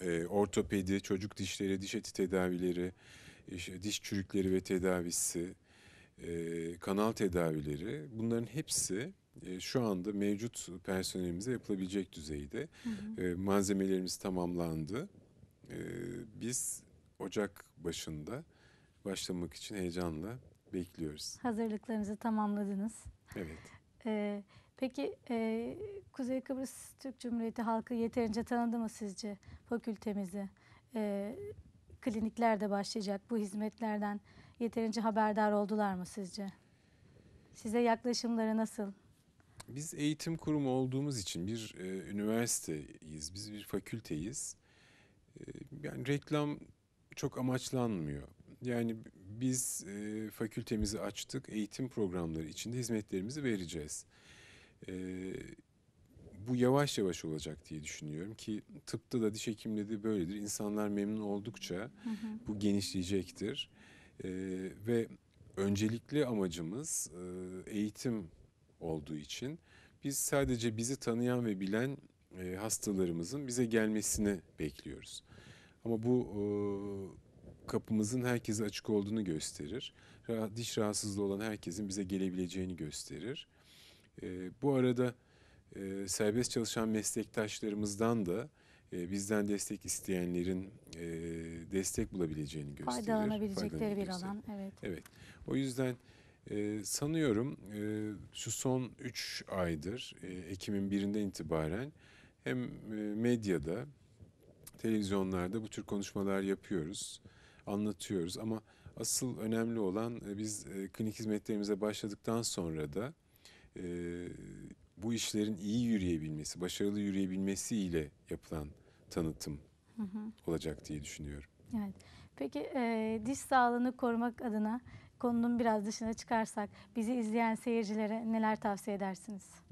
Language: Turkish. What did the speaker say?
ortopedi, çocuk dişleri, diş eti tedavileri, işte diş çürükleri ve tedavisi, kanal tedavileri, bunların hepsi şu anda mevcut personelimize yapılabilecek düzeyde. Hı hı. Malzemelerimiz tamamlandı. E, Biz Ocak başında başlamak için heyecanla bekliyoruz. Hazırlıklarınızı tamamladınız. Evet. Ee, peki Kuzey Kıbrıs Türk Cumhuriyeti halkı yeterince tanıdı mı sizce fakültemizi? Ee, Klinikler de başlayacak. Bu hizmetlerden yeterince haberdar oldular mı sizce? Size yaklaşımları nasıl? Biz eğitim kurumu olduğumuz için bir üniversiteyiz, biz bir fakülteyiz. E, Yani reklam çok amaçlanmıyor. Yani biz fakültemizi açtık, eğitim programları içinde hizmetlerimizi vereceğiz. E, Bu yavaş yavaş olacak diye düşünüyorum ki tıpta da diş hekimliği de böyledir. İnsanlar memnun oldukça Hı hı. bu genişleyecektir. Ve öncelikli amacımız eğitim olduğu için biz sadece bizi tanıyan ve bilen hastalarımızın bize gelmesini bekliyoruz. Ama bu kapımızın herkese açık olduğunu gösterir. Diş rahatsızlığı olan herkesin bize gelebileceğini gösterir. Bu arada serbest çalışan meslektaşlarımızdan da bizden destek isteyenlerin destek bulabileceğini gösterir, Faydalanabilecekleri faydalanacağını bir gösterir. alan. Evet. Evet, o yüzden sanıyorum şu son 3 aydır, Ekim'in birinden itibaren hem medyada, televizyonlarda bu tür konuşmalar yapıyoruz, anlatıyoruz ama asıl önemli olan biz klinik hizmetlerimize başladıktan sonra da e, bu işlerin iyi yürüyebilmesi, başarılı yürüyebilmesiyle yapılan tanıtım Hı hı. olacak diye düşünüyorum. Evet. Peki diş sağlığını korumak adına konunun biraz dışına çıkarsak bizi izleyen seyircilere neler tavsiye edersiniz?